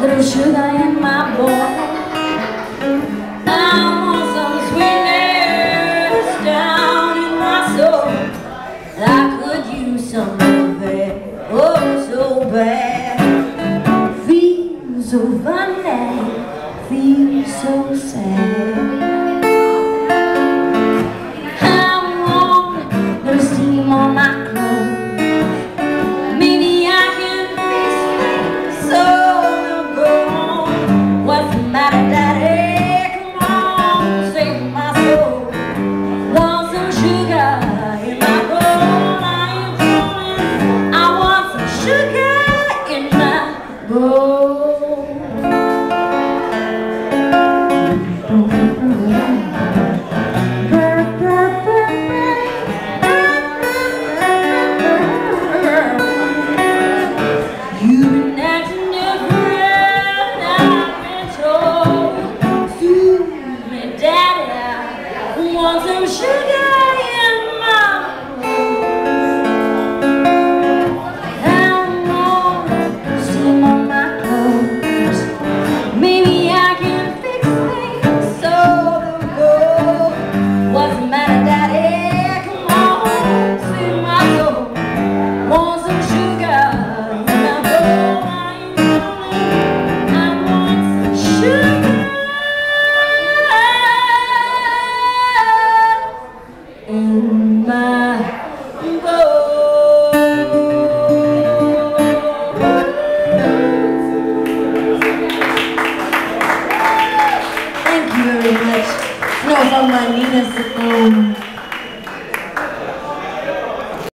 little sugar in my bowl. I want some sweetness down in my soul. I could use some of it, oh so bad. Feels so funny, feels so sad.